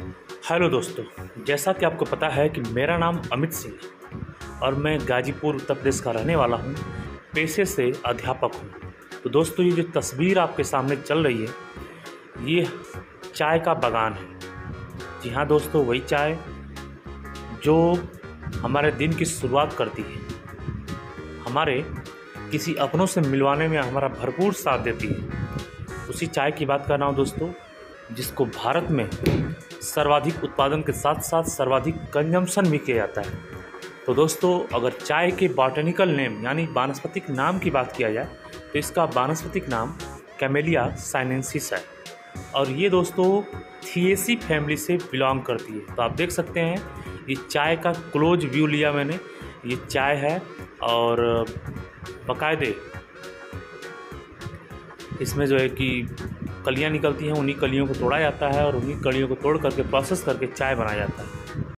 Hello दोस्तों, जैसा कि आपको पता है कि मेरा नाम अमित सिंह है और मैं गाजीपुर उत्तर प्रदेश का रहने वाला हूँ। पेशे से अध्यापक हूँ। तो दोस्तों, ये जो तस्वीर आपके सामने चल रही है, ये चाय का बागान है। जी हाँ दोस्तों, वही चाय जो हमारे दिन की शुरुआत करती है, हमारे किसी अपनों से मिलवाने में हमारा भरपूर साथ देती है। उसी चाय की बात कर रहा हूँ दोस्तों, जिसको भारत में सर्वाधिक उत्पादन के साथ साथ सर्वाधिक कंजम्पशन भी किया जाता है। तो दोस्तों, अगर चाय के बॉटनिकल नेम यानी वानस्पतिक नाम की बात किया जाए तो इसका वानस्पतिक नाम कैमेलिया साइनेंसिस है और ये दोस्तों थिएसी फैमिली से बिलोंग करती है। तो आप देख सकते हैं, ये चाय का क्लोज व्यू लिया मैंने। ये चाय है और बाकायदे इसमें जो है कि कलियाँ निकलती हैं, उन्हीं कलियों को तोड़ा जाता है और उन्हीं कलियों को तोड़ करके प्रोसेस करके चाय बनाया जाता है।